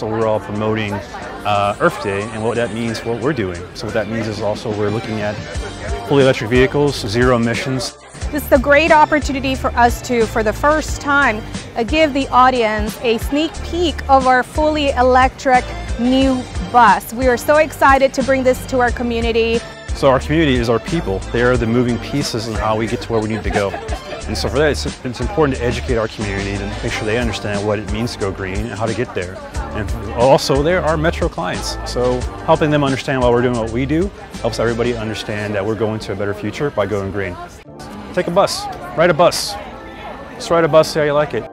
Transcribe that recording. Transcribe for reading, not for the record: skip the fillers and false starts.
also we're all promoting Earth Day and what that means, what we're doing. So what that means is also we're looking at fully electric vehicles, zero emissions. This is a great opportunity for us to, for the first time, give the audience a sneak peek of our fully electric new bus. We are so excited to bring this to our community. So our community is our people. They are the moving pieces in how we get to where we need to go. And so for that, it's important to educate our community to make sure they understand what it means to go green and how to get there. And also, they're our Metro clients. So helping them understand why we're doing what we do helps everybody understand that we're going to a better future by going green. Take a bus, ride a bus. Just ride a bus, see how you like it.